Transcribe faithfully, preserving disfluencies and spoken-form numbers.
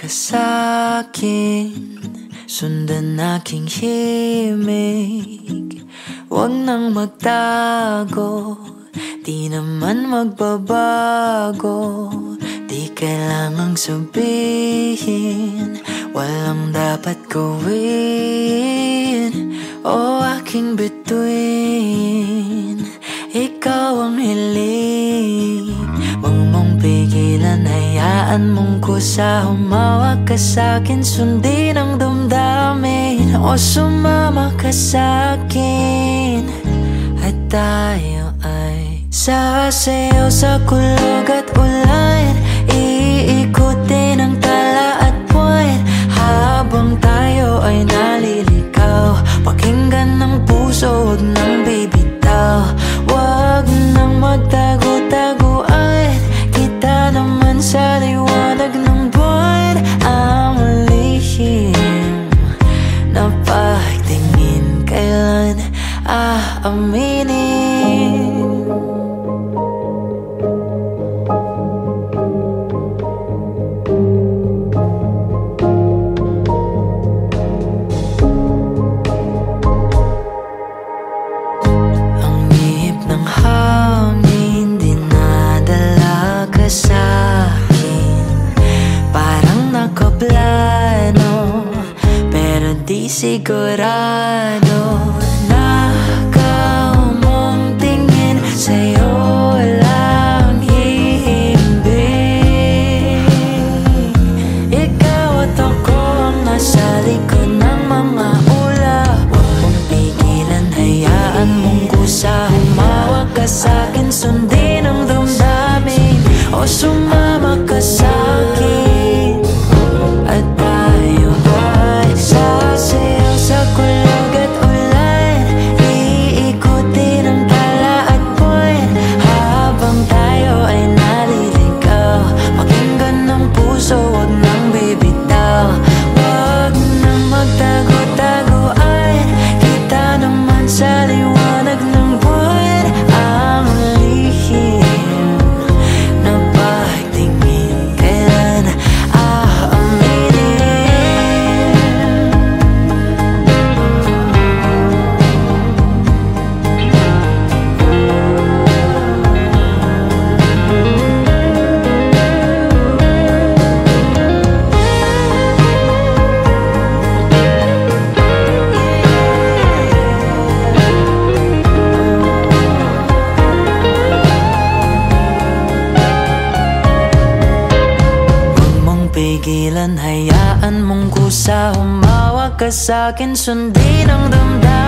sa'kin, sundan aking himig. Huwag nang magtago, di naman magbabago. Di kailangang sabihin, walang dapat gawin. O aking bituin, ikaw ang hiling. Huwag mong pigilan, hayaan mong kusa. Humawak ka sa'kin, sundin ang damdamin. O sumama ka sa'kin, at tayo ay sasayaw sa kulog at ulan. Iikutin ang tala at buwan, habang tayo ay naliligaw. Pakinggan ng puso, huwag nang bibitaw. Huwag nang magtago-taguan, kita naman sa liwanag ng buwan. Ang lihim na pagtingin, kailan aaminin? Sigurado na ikaw mong tingin, sa'yo lang hihimbing. Ikaw at ako ang nasa likod ng mga ulap. Huwag mong pigilan, hayaan mong kusa. Humawak ka sa'kin, sundin ang damdamin. O sumama ka sa'kin, at tayo ay sasayaw sa kulog at ulan. Iikutin ang tala at buwan, habang tayo ay naliligaw. Pakinggan ng puso, huwag nang bibitaw. Huwag nang magtago-taguan, kita naman sa liwanag ng buwan. Ang lihim na pagtingin, kailan aaminin? Pigilan, hayaan mong kusa. Humawak ka sa'kin, sundin ang damdamin.